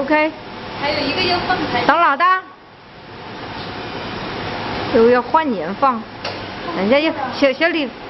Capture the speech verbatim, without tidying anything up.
OK。 还有一个要放开。 等老大。又要换年放，人家要小小李。